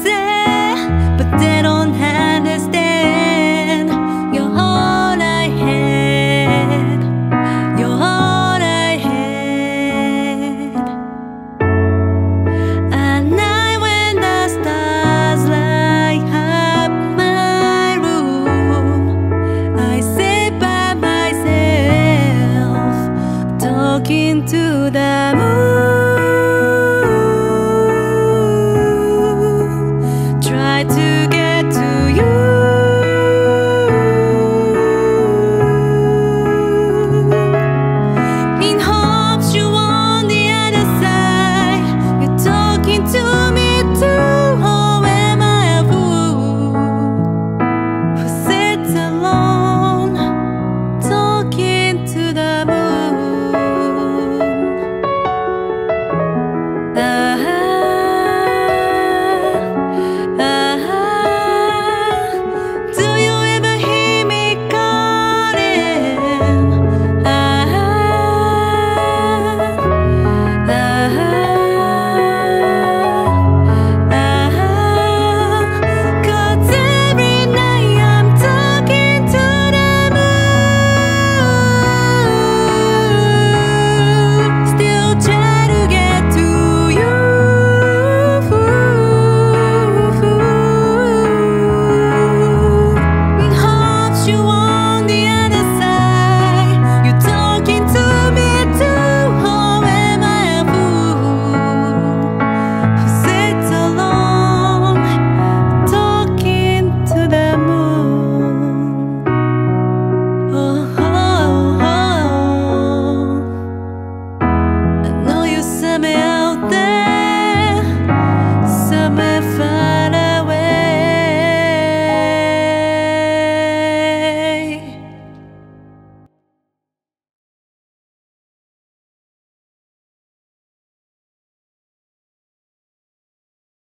say, but they don't understand. You're all I had. You're all I had. At night when the stars light up my room, I sit by myself, talking to the moon. Try to get to you. In hopes you on the other side. You're talking to me too. Oh, am I a fool who sits alone, talking to the moon? Do you ever hear me calling? 'Cause every night I'm talking to the moon. Still try to get to you. In hopes you on the other side. You're talking to me too. Oh, am I a fool who sits alone, talking to the moon? Oh, oh, oh. I know you said me